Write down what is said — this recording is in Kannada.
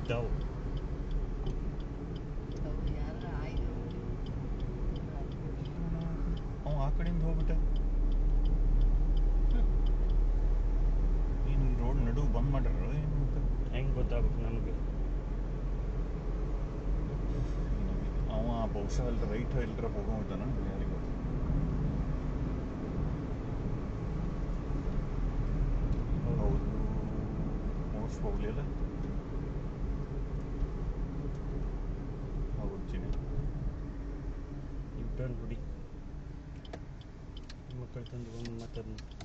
ಇದ್ದಾವು. ಅವ ಆ ಕಡೆಯಿಂದ ಹೋಗ್ಬಿಟ್ಟ. ಏನು ಈ ರೋಡ್ ನಡುವು ಬಂದ್ ಮಾಡ್ಯಾರ ಏನು ಅಂತ ಹೆಂಗೆ ಗೊತ್ತಾಗ್ಬೇಕು ನಮಗೆ? ಅವ ಬಹುಶಃ ಅಲ್ಲಿ ರೈಟ್ ಎಲ್ಲರ ಹೋಗೋತಾನ, ಯಾರಿಗೆ ಗೊತ್ತು. ಹೌದು, ಮೋಸ್ಟ್ ಪ್ರಾಬ್ಲಿ ಅಲ್ಲ. ಹೌದು ಚಿನ್ನ, ಯುಟರ್ನ್ ಬಿಡಿ ಮಕ್ಕಳು ತಂದು ಒಂದು ಮಾತಾಡ